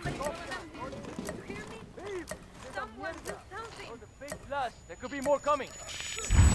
Someone do something! There could be more coming.